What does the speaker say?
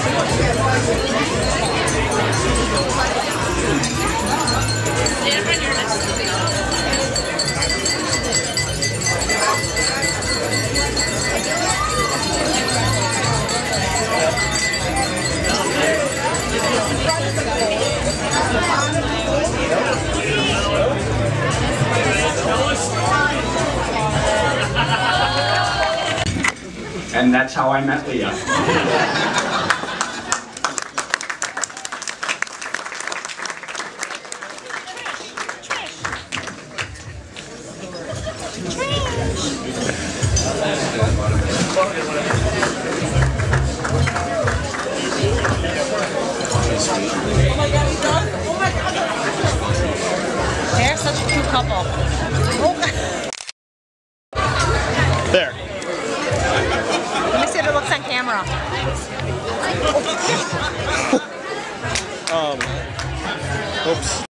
And that's how I met Leah. They're such a cute couple. There. Let me see if it looks on camera. Oops.